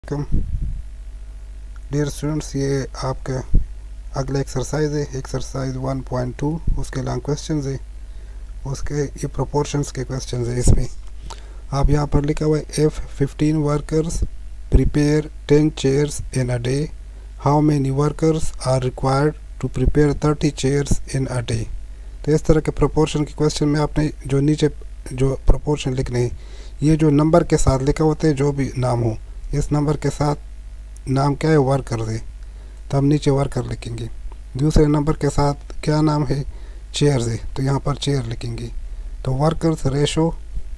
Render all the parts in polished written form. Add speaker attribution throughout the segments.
Speaker 1: Dear students, ये आपका अगला एक्सरसाइज है, एक्सरसाइज 1.2। उसके लॉन्ग क्वेश्चंस है, उसके ये प्रोपोर्शंस के क्वेश्चंस है। इसमें आप यहाँ पर लिखा हुआ है if 15 workers prepare 10 chairs in a day, how many workers are required to prepare 30 chairs in a day. तो इस तरह के प्रोपोर्शन के क्वेश्चन में आपने जो नीचे जो प्रोपोर्शन लिखने हैं, ये जो नंबर के साथ लिखा होता है, जो भी नाम हो, इस नंबर के साथ नाम क्या है, वर्कर है, तो हम नीचे वर्कर लिखेंगे। दूसरे नंबर के साथ क्या नाम है, चेयर्स है, तो यहाँ पर चेयर लिखेंगे। तो वर्कर्स रेशो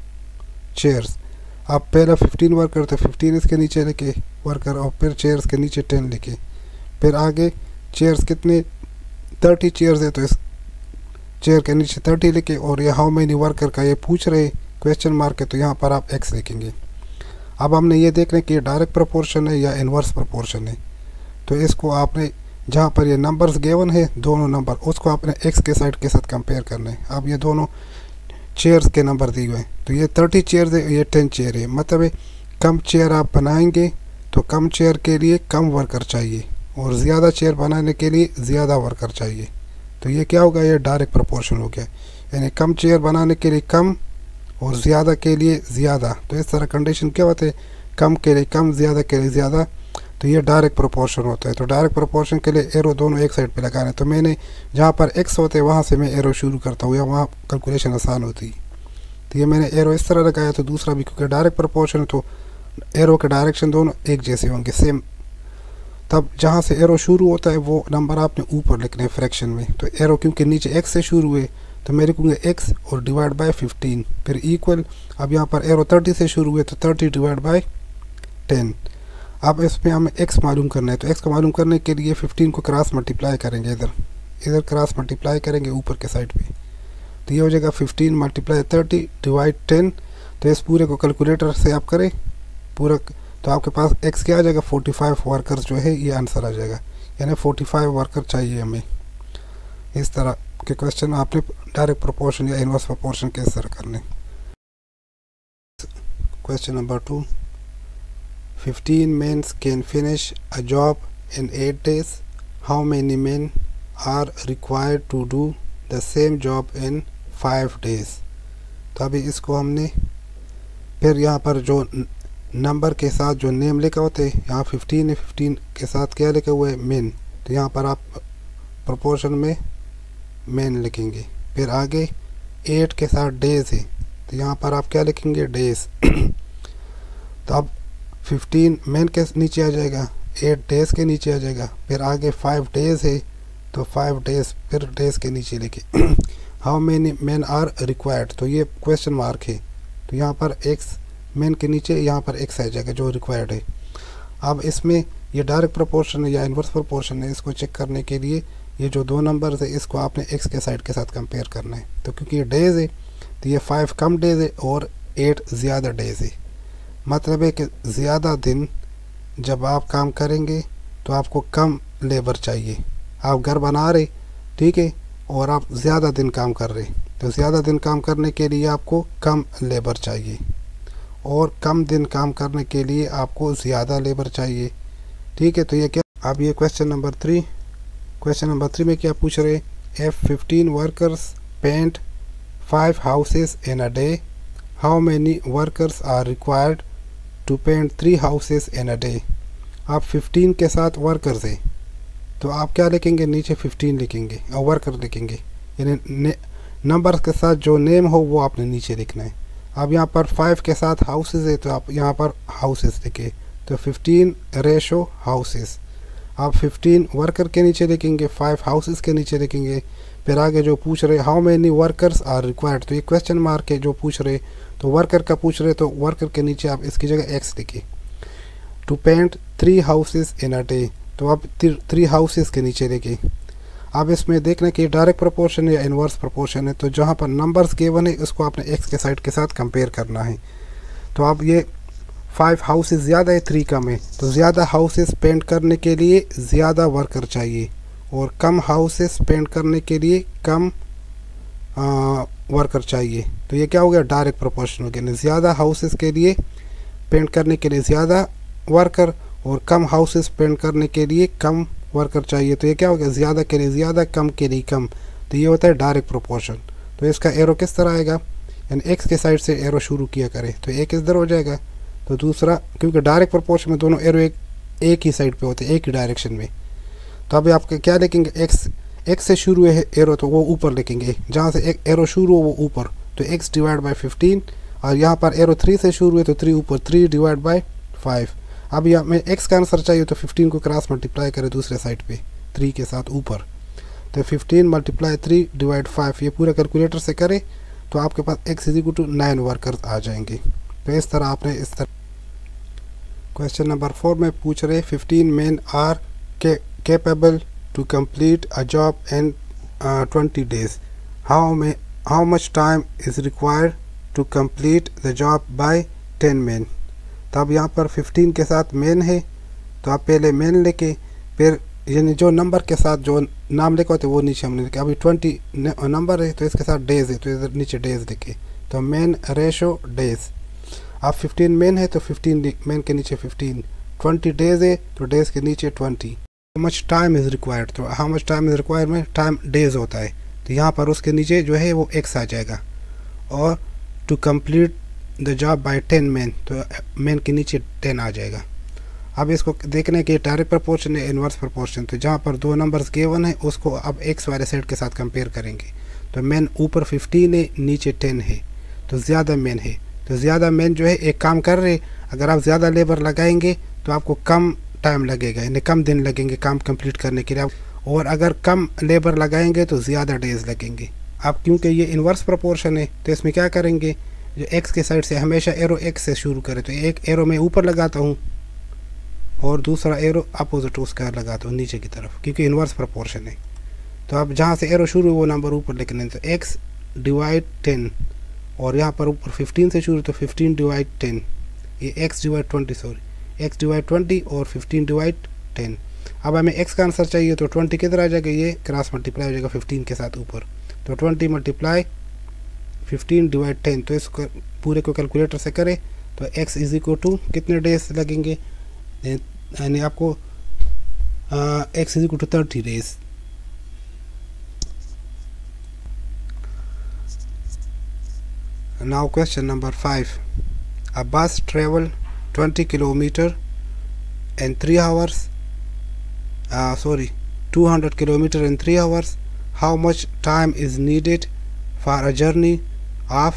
Speaker 1: चेयर्स, आप पहला 15 वर्कर थे, 15 इसके नीचे लिखे वर्कर, और फिर चेयर्स के नीचे 10 लिखे। फिर आगे चेयर्स कितने, 30 चेयर्स है, तो इस चेयर के नीचे 30 लिखे। और ये हाउ मेनी वर्कर का ये पूछ रहे क्वेश्चन मार्क है, तो यहाँ पर आप एक्स लिखेंगे। अब हमने ये देखना है कि ये डायरेक्ट प्रोपोर्शन है या इन्वर्स प्रोपोर्शन है। तो इसको आपने जहाँ पर ये नंबर्स गिवन है, दोनों नंबर, उसको आपने एक्स के साइड के साथ कंपेयर करना है। अब ये दोनों चेयर्स के नंबर दिए हुए हैं, तो ये 30 चेयर्स है, ये 10 चेयर है। मतलब है कम चेयर आप बनाएंगे तो कम चेयर के लिए कम वर्कर चाहिए, और ज़्यादा चेयर बनाने के लिए ज़्यादा वर्कर चाहिए। तो ये क्या होगा, ये डायरेक्ट प्रोपोर्शन हो गया, यानी कम चेयर बनाने के लिए कम और ज़्यादा के लिए ज़्यादा। तो इस तरह कंडीशन क्या होते हैं, कम के लिए कम, ज़्यादा के लिए ज़्यादा। तो ये डायरेक्ट प्रोपोर्शन होता है। तो डायरेक्ट प्रोपोर्शन के लिए एरो दोनों एक साइड पे लगाना है। तो मैंने जहाँ पर एक्स होते हैं वहाँ से मैं एरो शुरू करता हूँ, या वहाँ कैलकुलेशन आसान होती है। तो ये मैंने एरो इस तरह लगाया। तो दूसरा भी, क्योंकि डायरेक्ट प्रोपोर्शन है तो एरो के डायरेक्शन दोनों एक जैसे होंगे, सेम। तब जहाँ से एरो शुरू होता है वो नंबर आपने ऊपर लिखने हैं फ्रैक्शन में। तो एरो क्योंकि नीचे एक्स से शुरू हुए, तो मैं लिखूँगा एक्स और डिवाइड बाय 15, फिर इक्वल। अब यहाँ पर एरो 30 से शुरू हुए, तो 30 डिवाइड बाय 10। अब इसमें हमें एक्स मालूम करना है। तो एक्स को मालूम करने के लिए 15 को क्रॉस मल्टीप्लाई करेंगे, इधर क्रॉस मल्टीप्लाई करेंगे ऊपर के साइड पे। तो ये हो जाएगा 15 मल्टीप्लाई 30 डिवाइड 10। तो इस पूरे को कैलकुलेटर से आप करें पूरा, तो आपके पास एक्स क्या आ जाएगा, 45 वर्कर्स जो है ये आंसर आ जाएगा, यानी 45 वर्कर चाहिए हमें। इस तरह के क्वेश्चन आपने डायरेक्ट प्रोपोर्शन या इनवर्स प्रोपोर्शन किस तरह करने। Question number 2, 15 men can finish a job in 8 days, how many men are required to do the same job in 5 days। तो अभी इसको हमने फिर यहाँ पर जो नंबर के साथ जो नेम लिखा होता है, यहाँ 15 है, 15 के साथ क्या लिखा हुआ है, मेन। तो यहाँ पर आप प्रोपोर्शन में मेन लिखेंगे। फिर आगे 8 के साथ डेज है, तो यहाँ पर आप क्या लिखेंगे, डेज। तो अब 15 मेन के नीचे आ जाएगा, 8 डेज के नीचे आ जाएगा। फिर आगे 5 डेज है, तो 5 डेज फिर डेज के नीचे लिखे। How many men are required, तो ये क्वेश्चन मार्क है, तो यहाँ पर एक्स मेन के नीचे यहाँ पर एक्स आ जाएगा जो रिक्वायर्ड है। अब इसमें ये डायरेक्ट प्रोपोर्शन है या इन्वर्स प्रोपोर्शन है, इसको चेक करने के लिए ये जो दो नंबर्स है इसको आपने एक्स के साइड के साथ कंपेयर करना है। तो क्योंकि ये डेज है, तो ये 5 कम डेज है और 8 ज़्यादा डेज है। मतलब है कि ज़्यादा दिन जब आप काम करेंगे तो आपको कम लेबर चाहिए। आप घर बना रहे, ठीक है, और आप ज़्यादा दिन काम कर रहे, तो ज़्यादा दिन काम करने के लिए आपको कम लेबर चाहिए, और कम दिन काम करने के लिए आपको ज़्यादा लेबर चाहिए, ठीक है। तो ये क्या, अब ये क्वेश्चन नंबर 3, क्वेश्चन नंबर 3 में क्या पूछ रहे, if 15 workers paint 5 houses in a day, how many workers are required to paint 3 houses in a day. आप 15 के साथ वर्कर्स है, तो आप क्या लिखेंगे, नीचे 15 लिखेंगे और वर्कर लिखेंगे, यानी नंबर के साथ जो नेम हो वो आपने नीचे लिखना है। अब यहाँ पर 5 के साथ हाउसेस है, तो आप यहाँ पर हाउसेस लिखे, तो 15 रेशो हाउसेस। आप 15 वर्कर के नीचे लिखेंगे, 5 हाउसेस के नीचे लिखेंगे। फिर आगे जो पूछ रहे how many workers are required, तो ये क्वेश्चन मार्क है जो पूछ रहे, तो वर्कर का पूछ रहे, तो वर्कर के नीचे आप इसकी जगह एक्स लिखे। To paint 3 houses in a day, तो आप 3 हाउसेस के नीचे लिखे। अब इसमें देखना कि डायरेक्ट प्रोपोर्शन या इन्वर्स प्रोपोर्शन है, तो जहाँ पर नंबर्स गिवन है उसको आपने एक्स के साइड के साथ कंपेयर करना है। तो अब ये 5 हाउसेस ज़्यादा है, 3 कम है, तो ज़्यादा हाउसेस पेंट करने के लिए ज़्यादा वर्कर चाहिए, और कम हाउसेस पेंट करने के लिए कम वर्कर चाहिए। तो ये क्या हो गया, डायरेक्ट प्रोपोर्शन हो गया। ज़्यादा हाउसेस के लिए पेंट करने के लिए ज़्यादा वर्कर और कम हाउसेस पेंट करने के लिए कम वर्कर चाहिए। तो ये क्या हो गया, ज़्यादा के लिए ज़्यादा, कम के लिए कम। तो ये होता है डायरेक्ट प्रोपोर्शन। तो इसका एरो किस तरह आएगा, यानी एक्स के साइड से एरो शुरू किया करें तो एक इधर हो जाएगा, तो दूसरा, क्योंकि डायरेक्ट प्रोपोर्शन में दोनों एरो एक ही साइड पे होते हैं, एक ही डायरेक्शन में। तो अभी आपके क्या लिखेंगे, एक्स से शुरू है एरो तो वो ऊपर लिखेंगे, जहाँ से एक एरो शुरू हो वो ऊपर, तो x डिवाइड बाई 15। और यहाँ पर एरो 3 से शुरू है तो 3 ऊपर, 3 डिवाइड बाई 5। अब यहाँ में x का आंसर चाहिए तो 15 को क्रॉस मल्टीप्लाई करें दूसरे साइड पे 3 के साथ ऊपर, तो 15 मल्टीप्लाई 3 डिवाइड 5, ये पूरा कैलकुलेटर से करें तो आपके पास x is equal to 9 workers आ जाएंगे। तो इस तरह आपने इस तरह। क्वेश्चन नंबर 4 में पूछ रहे 15 men are capable to complete a job in 20 days. How much time is required to complete the job by 10 men? तो अब यहाँ पर 15 के साथ मेन है तो आप पहले मेन लेके फिर यानी जो नंबर के साथ जो नाम लिखे होते वो नीचे हमने लिखे। अभी 20 नंबर है तो इसके साथ डेज है तो इधर नीचे डेज लिखे, तो मेन रेशो डेज। अब 15 मेन है तो 15 मेन के नीचे 15, 20 डेज है तो डेज के नीचे 20। How much time is required, तो how much time is required में टाइम डेज होता है, तो यहाँ पर उसके नीचे जो है वो एक्स आ जाएगा। और to complete the job by 10 men, तो मेन के नीचे 10 आ जाएगा। अब इसको देखने के डायरेक्ट प्रोपोर्शन है इनवर्स प्रोपोर्शन, तो जहाँ पर दो नंबर्स गिवन है उसको अब एक्स वाले सेट के साथ कंपेयर करेंगे। तो मेन ऊपर 15 है नीचे 10 है तो ज़्यादा मेन है, तो ज़्यादा मेन जो है एक काम कर रहे, अगर आप ज़्यादा लेबर लगाएंगे तो आपको कम टाइम लगेगा, यानी कम दिन लगेंगे काम कंप्लीट करने के लिए, और अगर कम लेबर लगाएंगे तो ज़्यादा डेज लगेंगे। अब क्योंकि ये इन्वर्स प्रोपोर्शन है तो इसमें क्या करेंगे, जो एक्स के साइड से हमेशा एरो एक्स से शुरू करें, तो एक एरो मैं ऊपर लगाता हूँ और दूसरा एरो अपोजिट उसका लगाता हूँ नीचे की तरफ, क्योंकि इन्वर्स प्रोपोर्शन है। तो अब जहाँ से एरो शुरू है वो नंबर ऊपर लिखने, तो एक्स डिवाइड 10, और यहाँ पर ऊपर 15 से शुरू तो 15 डिवाइड 10, ये x divide 20 sorry x divide 20 और 15 डिवाइड 10। अब हमें एक्स का आंसर चाहिए तो 20 किधर आ जाएगा, ये क्रॉस मल्टीप्लाई हो जाएगा 15 के साथ ऊपर, तो 20 मल्टीप्लाई 15 डिवाइड 10, तो इसको पूरे को कैलकुलेटर से करें तो x इज इक्वल टू कितने डेज लगेंगे, यानी आपको x is equal to 30 days. Now question number 5, a bus travel 20 kilometer in 3 hours, 200 kilometer in 3 hours. How much time is needed for a journey of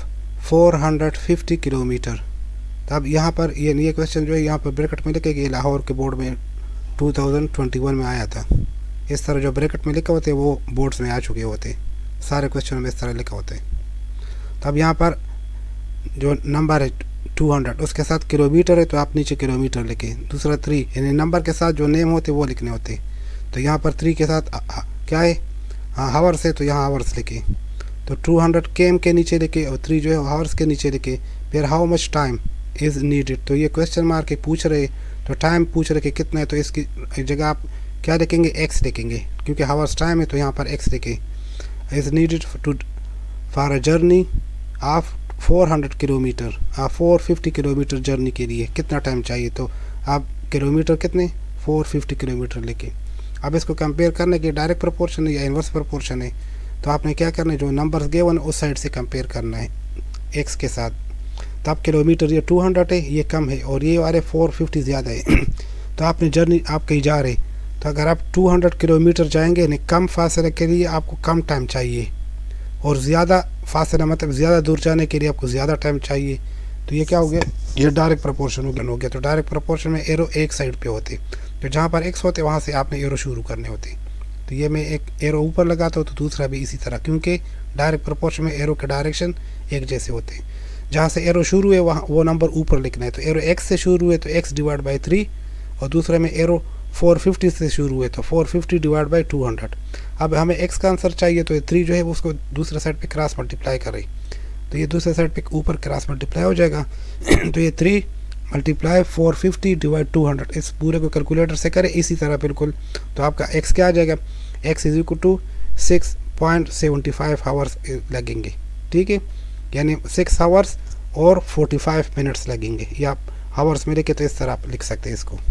Speaker 1: 450 kilometre. तब यहाँ पर ये question जो है यहाँ पर ब्रैकेट में लिखे कि लाहौर के बोर्ड में 2021 में आया था। इस तरह जो ब्रैकेट में लिखे होते हैं वो बोर्ड्स में आ चुके होते, सारे क्वेश्चन में इस तरह लिखा होते हैं। तब यहाँ पर जो नंबर है 200 उसके साथ किलोमीटर है तो आप नीचे किलोमीटर लिखें, दूसरा 3 यानी नंबर के साथ जो नेम होते वो लिखने होते। तो यहाँ पर 3 के साथ क्या है, हावर्स है तो यहाँ हावर्स लिखे, तो 200 केम के नीचे लिखे और 3 जो है हावर्स के नीचे लिखे। फिर how much time is needed, तो ये क्वेश्चन मार्क के पूछ रहे, तो टाइम पूछ रहे कि कितना है, तो इसकी जगह आप क्या लिखेंगे, एक्स लिखेंगे, क्योंकि हावर्स टाइम है तो यहाँ पर एक्स लिखे। Is needed for a journey of 400 kilometre, 450 kilometre journey के लिए कितना टाइम चाहिए, तो आप किलोमीटर कितने 450 किलोमीटर लिखे। अब इसको कंपेयर करने के डायरेक्ट प्रोपोर्शन है या इन्वर्स प्रोपोर्शन है, तो आपने क्या करना है, जो नंबर्स गिवन उस साइड से कंपेयर करना है एक्स के साथ। तो आप किलोमीटर ये 200 है ये कम है और ये वाले 450 ज़्यादा है तो आपने जर्नी आप कहीं जा रहे, तो अगर आप 200 किलोमीटर जाएंगे यानी कम फासले के लिए आपको कम टाइम चाहिए, और ज़्यादा फासला मतलब ज़्यादा दूर जाने के लिए आपको ज़्यादा टाइम चाहिए। तो ये क्या हो गया, ये डायरेक्ट प्रोपोर्शन हो गया। तो डायरेक्ट प्रोपोर्शन में एरो एक साइड पे होते, तो जहाँ पर एक्स होते वहाँ से आपने एरो शुरू करने होते। तो ये मैं एक एरो ऊपर लगाता हूँ तो दूसरा भी इसी तरह, क्योंकि डायरेक्ट प्रोपोर्शन में एरो के डायरेक्शन एक जैसे होते हैं। जहाँ से एरो शुरू है वहाँ वो नंबर ऊपर लिखना है, तो एरो एक्स से शुरू है तो एक्स डिवाइड बाई 3, और दूसरे में एरो 450 से शुरू है तो 450 डिवाइड बाई 200। अब हमें एक्स का आंसर चाहिए तो ये 3 जो है उसको दूसरे साइड पे क्रॉस मल्टीप्लाई करें, तो ये दूसरे साइड पे ऊपर क्रॉस मल्टीप्लाई हो जाएगा तो ये 3 मल्टीप्लाई 450 डिवाइड 200, इस पूरे को कैलकुलेटर से करें इसी तरह बिल्कुल, तो आपका एक्स क्या आ जाएगा, x is equal to 6.75 hours लगेंगे, ठीक है, यानी 6 आवर्स और 45 मिनट्स लगेंगे। या हावर्स में लिखे तो इस तरह आप लिख सकते हैं इसको।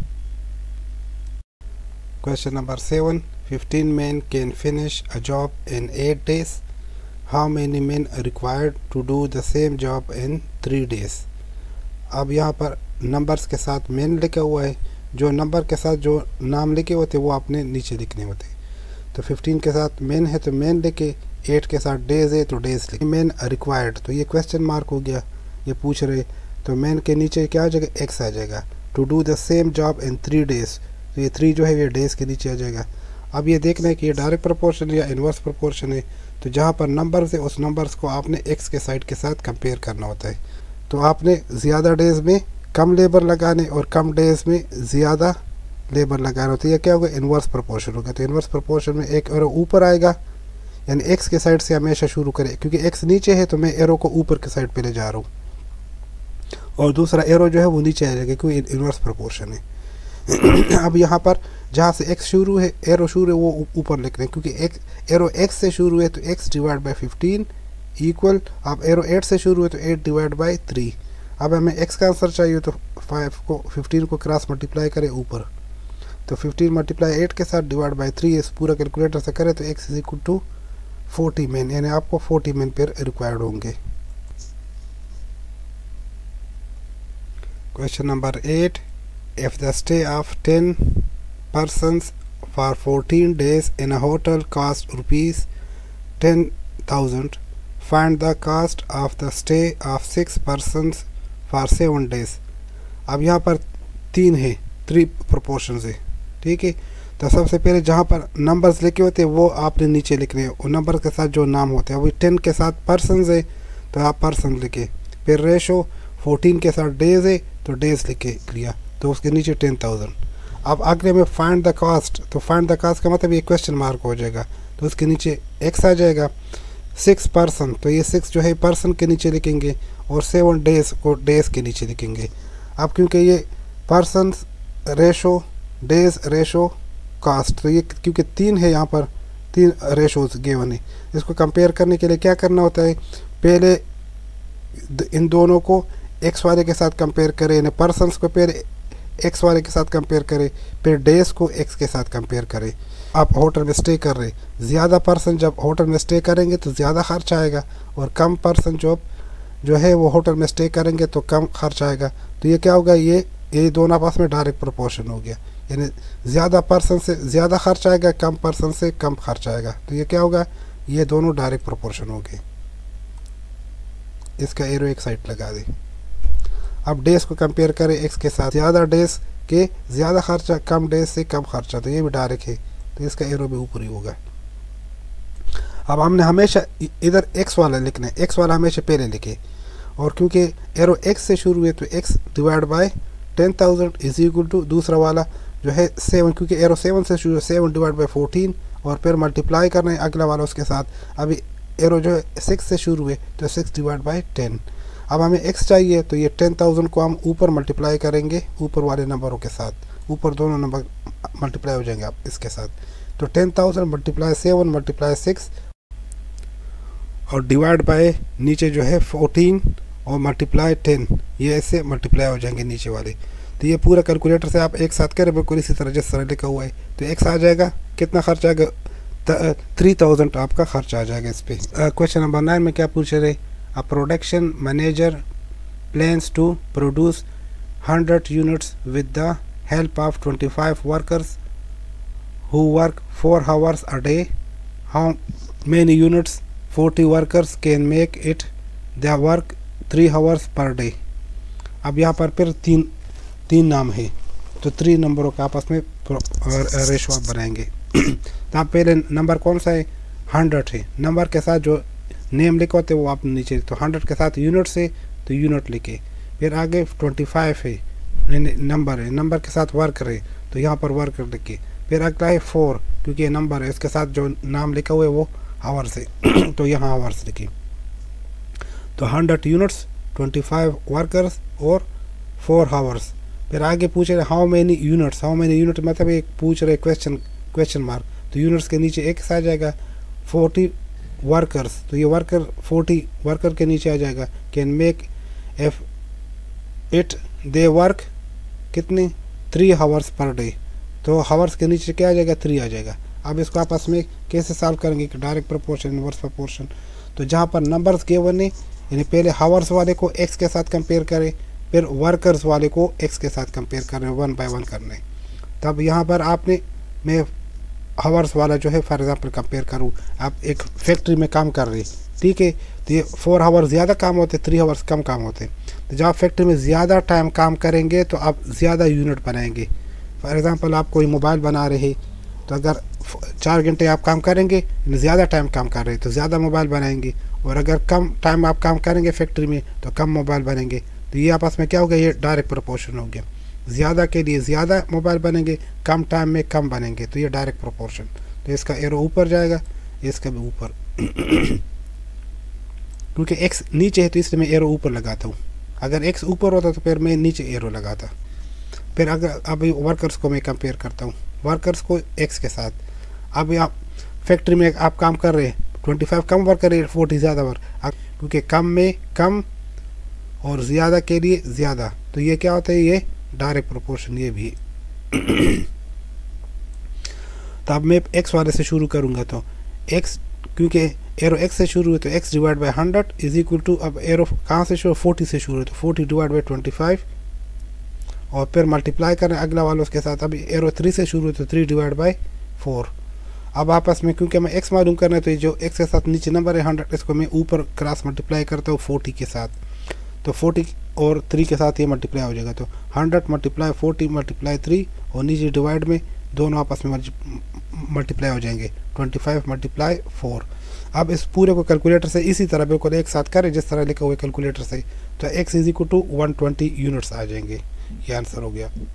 Speaker 1: Question number 7, 15 men can finish a job in 8 days. How many men are required to do the same job in 3 days? अब यहाँ पर नंबर्स के साथ मेन लिखा हुआ है, जो नंबर के साथ जो नाम लिखे होते वो आपने नीचे लिखने होते। तो 15 के साथ मेन है तो मेन लिखे, 8 के साथ डेज है तो डेज लिखे। मेन रिक्वायर्ड तो ये क्वेश्चन मार्क हो गया, ये पूछ रहे, तो मेन के नीचे क्या आ जाएगा, एक्स आ जाएगा। To do the same job in 3 days, तो ये 3 जो है ये डेज के नीचे आ जाएगा। अब ये देखना है कि ये डायरेक्ट प्रोपोर्शन या इन्वर्स प्रोपोर्शन है, तो जहाँ पर नंबर्स है उस नंबर्स को आपने एक्स के साइड के साथ कंपेयर करना होता है। तो आपने ज़्यादा डेज में कम लेबर लगाने और कम डेज में ज़्यादा लेबर लगाना होता है। यह क्या होगा, इन्वर्स प्रोपोर्शन होगा। तो इन्वर्स प्रोपोर्शन में एक एरो ऊपर आएगा, यानी एक्स के साइड से हमेशा शुरू करें, क्योंकि एक्स नीचे है तो मैं एरो को ऊपर के साइड पे ले जा रहा हूँ, और दूसरा एरो जो है वो नीचे आ जाएगा क्योंकि इन्वर्स प्रोपोर्शन है। अब यहाँ पर जहाँ से एक्स शुरू है, एरो शुरू है, वो ऊपर लिख रहे हैं, क्योंकि एरो एक्स से शुरू है तो एक्स डिवाइड बाई 15 इक्वल, अब एरो 8 से शुरू है तो 8 डिवाइड बाई 3। अब हमें एक्स का आंसर चाहिए तो 15 को क्रॉस मल्टीप्लाई करें ऊपर, तो 15 मल्टीप्लाई 8 के साथ डिवाइड बाई 3, इस पूरा कैलकुलेटर से करें तो x is equal to 40 man, यानी आपको 40 मैन पेयर रिक्वायर्ड होंगे। Question number 8, if the stay of 10 persons for 14 days in a hotel cost rupees 10,000, find the cost of the stay of 6 persons for 7 days। अब यहाँ पर 3 है, 3 proportions है, ठीक है। तो सबसे पहले जहाँ पर नंबर्स लिखे होते हैं वो आपने नीचे लिखने हैं, और नंबर के साथ जो नाम होते हैं। अभी 10 के साथ पर्सनस है तो आप पर्सन लिखे, फिर रेशो 14 के साथ डेज है तो डेज लिखे लिया, तो उसके नीचे 10,000। अब अगले में फाइंड द कास्ट, तो फाइंड द कास्ट का मतलब ये क्वेश्चन मार्क हो जाएगा, तो उसके नीचे एक्स आ जाएगा। 6 पर्सन, तो ये 6 जो है पर्सन के नीचे लिखेंगे, और 7 डेज को डेज के नीचे लिखेंगे। अब क्योंकि ये person ratio days ratio cost, तो ये क्योंकि 3 है यहाँ पर, 3 रेशोज गिवन है, इसको कंपेयर करने के लिए क्या करना होता है, पहले इन दोनों को एक्स वाले के साथ कंपेयर करें, यानी पर्सनस को पहले एक्स वाले के साथ कंपेयर करें, फिर डेज को एक्स के साथ कंपेयर करें। आप होटल में स्टे कर रहे, ज़्यादा पर्सन जब होटल में स्टे करेंगे तो ज़्यादा खर्च आएगा, और कम पर्सन जो है वो होटल में स्टे करेंगे तो कम खर्च आएगा। तो ये क्या होगा, ये दोनों आपस में डायरेक्ट प्रोपोर्शन हो गया, यानी ज़्यादा पर्सन से ज़्यादा खर्च आएगा, कम पर्सन से कम खर्च आएगा। तो ये क्या होगा, ये दोनों डायरेक्ट प्रोपोर्शन हो गए। इसका एरो एक साइड लगा दें। अब डेज को कंपेयर करें एक्स के साथ, ज़्यादा डेज के ज़्यादा खर्चा, कम डेज से कम खर्चा, तो ये भी डायरेक्ट है, तो इसका एरो भी ऊपर ही होगा। अब हमने हमेशा इधर एक्स वाला लिखना है, एक्स वाला हमेशा पहले लिखे, और क्योंकि एरो एक्स से शुरू है तो x divide by 10,000 is equal to दूसरा वाला जो है 7, क्योंकि एरो 7 से शुरू है, 7 डिवाइड बाई 14, और फिर मल्टीप्लाई करना है अगला वाला उसके साथ। अभी एरो जो है 6 से शुरू है तो 6 डिवाइड बाई 10। अब हमें x चाहिए तो ये 10,000 को हम ऊपर मल्टीप्लाई करेंगे ऊपर वाले नंबरों के साथ, ऊपर दोनों नंबर मल्टीप्लाई हो जाएंगे आप इसके साथ। तो 10,000 मल्टीप्लाई 7 मल्टीप्लाई 6 और डिवाइड बाय नीचे जो है 14 और मल्टीप्लाई 10, ये ऐसे मल्टीप्लाई हो जाएंगे नीचे वाले। तो ये पूरा कैलकुलेटर से आप एक साथ करें बिल्कुल इसी तरह जिस तरह लिखा हुआ है। तो x आ जाएगा, कितना खर्च आएगा, 3,000 आपका खर्च आ जाएगा इस पर। क्वेश्चन नंबर 9 में क्या पूछ रहे, A production manager plans to produce 100 units with the help of 25 workers who work 4 hours a day. How many units 40 workers can make it? They work 3 hours per day. अब यहाँ पर फिर तीन नाम है, तो 3 नंबरों का आपस में रेशो आप बनाएंगे। तो आप पहले नंबर कौन सा है, 100 है, नंबर के साथ जो नेम लिखे होते वो आप नीचे, तो 100 के साथ यूनिट से तो यूनिट लिखे, फिर आगे 25 है नंबर है, नंबर के साथ वर्कर है तो यहाँ पर वर्कर लिखे, फिर अगला है 4 क्योंकि ये नंबर है, इसके साथ जो नाम लिखा हुआ है वो आवर्स है तो यहाँ आवर्स लिखे। तो 100 यूनिट्स 25 वर्कर्स और 4 आवर्स। फिर आगे पूछ रहे how many units, how many unit मतलब एक पूछ रहे क्वेश्चन मार्क, तो यूनिट्स के नीचे एक आ जाएगा 40 वर्कर्स, तो ये वर्कर 40 वर्कर के नीचे आ जाएगा, कैन मेक दे वर्क कितनी 3 आवर्स पर डे, तो हावर्स के नीचे क्या आ जाएगा 3 आ जाएगा। अब इसको आपस में कैसे सॉल्व करेंगे कि डायरेक्ट प्रोपोर्शन इनवर्स प्रोपोर्शन। तो जहाँ पर नंबर्स गिवन है यानी पहले हावर्स वाले को एक्स के साथ कंपेयर करें, फिर वर्कर्स वाले को एक्स के साथ कंपेयर करें, 1 बाय 1 करने। तब यहाँ पर आपने मैं हावर्स वाला जो है फॉर एग्जांपल कंपेयर करूँ, आप एक फैक्ट्री में काम कर रही, ठीक है, तो ये 4 आवर्स ज़्यादा काम होते, 3 आवर्स कम काम होते। तो जब आप फैक्ट्री में ज़्यादा टाइम काम करेंगे तो आप ज़्यादा यूनिट बनाएंगे। फॉर एग्ज़ाम्पल आप कोई मोबाइल बना रहे तो अगर 4 घंटे आप काम करेंगे, ज़्यादा टाइम काम कर रहे तो ज़्यादा मोबाइल बनाएंगे, और अगर कम टाइम आप काम करेंगे फैक्ट्री में तो कम मोबाइल बनेंगे। तो ये आपस में क्या हो गया, ये डायरेक्ट प्रोपोर्शन हो गया। ज़्यादा के लिए ज़्यादा मोबाइल बनेंगे, कम टाइम में कम बनेंगे, तो ये डायरेक्ट प्रोपोर्शन। तो इसका एरो ऊपर जाएगा, इसका भी ऊपर क्योंकि एक्स नीचे है तो इसलिए मैं एरो ऊपर लगाता हूँ। अगर एक्स ऊपर होता तो फिर मैं नीचे एरो लगाता। फिर अगर अब वर्कर्स को मैं कंपेयर करता हूँ, वर्कर्स को एक्स के साथ। अब आप फैक्ट्री में आप काम कर रहे हैं, 25 कम वर्कर है, 40 ज़्यादा वर्क, क्योंकि कम में कम और ज़्यादा के लिए ज़्यादा, तो ये क्या होता है, ये डायरेक्ट प्रोपोर्शन ये भी। तो अब मैं एक्स वाले से शुरू करूँगा, तो एक्स क्योंकि एरो एक्स से शुरू है तो x divide by 100 is equal to, अब एरो कहाँ से शुरू, 40 से शुरू है तो 40 डिवाइड बाई 25 और फिर मल्टीप्लाई करें अगला वाला उसके साथ। अभी एरो 3 से शुरू है तो 3 डिवाइड बाई 4। अब आपस में क्योंकि मैं एक्स मालूम करना है तो ये जो एक्स के साथ नीचे नंबर है 100, इसको मैं ऊपर क्रॉस मल्टीप्लाई करता हूँ 40 के साथ, तो 40 और 3 के साथ ये मल्टीप्लाई हो जाएगा। तो 100 मल्टीप्लाई 40 मल्टीप्लाई 3 और नीचे डिवाइड में दोनों आपस में मल्टीप्लाई हो जाएंगे, 25 मल्टीप्लाई 4। अब इस पूरे को कैलकुलेटर से इसी तरह बिल्कुल एक साथ करें जिस तरह लिखा हुआ है कैलकुलेटर से, तो x is equal to 120 units आ जाएंगे। ये आंसर हो गया।